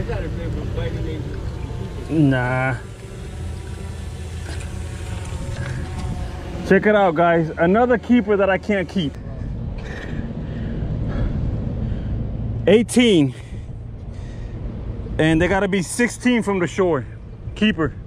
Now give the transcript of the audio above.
got a bit of a biting name. Nah. Check it out, guys. Another keeper that I can't keep. 18. And they gotta be 16 from the shore. Keeper.